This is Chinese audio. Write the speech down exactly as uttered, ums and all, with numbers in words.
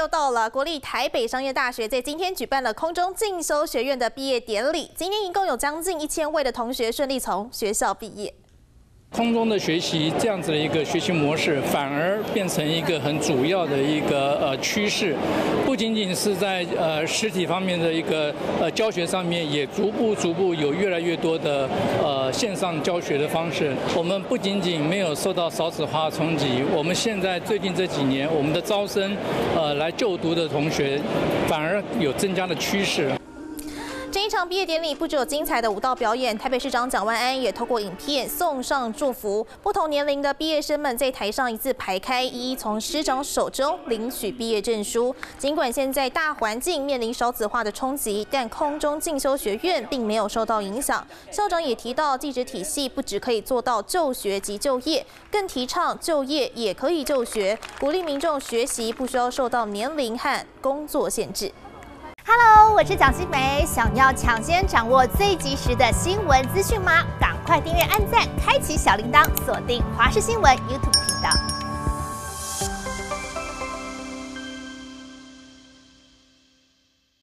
又到了，国立台北商业大学在今天举办了空中进修学院的毕业典礼。今天一共有将近一千位的同学顺利从学校毕业。 空中的学习这样子的一个学习模式，反而变成一个很主要的一个呃趋势，不仅仅是在呃实体方面的一个呃教学上面，也逐步逐步有越来越多的呃线上教学的方式。我们不仅仅没有受到少子化冲击，我们现在最近这几年，我们的招生呃来就读的同学，反而有增加的趋势。 这一场毕业典礼不只有精彩的舞蹈表演，台北市长蒋万安也透过影片送上祝福。不同年龄的毕业生们在台上一字排开，一一从师长手中领取毕业证书。尽管现在大环境面临少子化的冲击，但空中进修学院并没有受到影响。校长也提到，技职体系不只可以做到就学及就业，更提倡就业也可以就学，鼓励民众学习不需要受到年龄和工作限制。 Hello， 我是蒋欣梅。想要抢先掌握最及时的新闻资讯吗？赶快订阅、按赞、开启小铃铛，锁定华视新闻 YouTube。